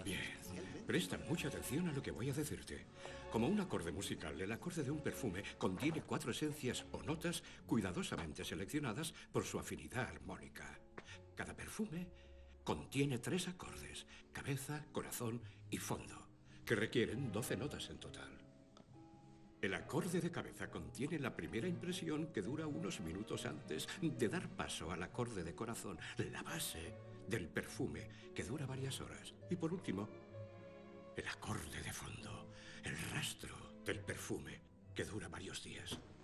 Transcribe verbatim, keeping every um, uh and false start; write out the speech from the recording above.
Bien, presta mucha atención a lo que voy a decirte. Como un acorde musical, el acorde de un perfume contiene cuatro esencias o notas cuidadosamente seleccionadas por su afinidad armónica. Cada perfume contiene tres acordes: cabeza, corazón y fondo, que requieren doce notas en total. El acorde de cabeza contiene la primera impresión, que dura unos minutos antes de dar paso al acorde de corazón, la base del perfume, que dura varias horas. Y por último, el acorde de fondo, el rastro del perfume, que dura varios días.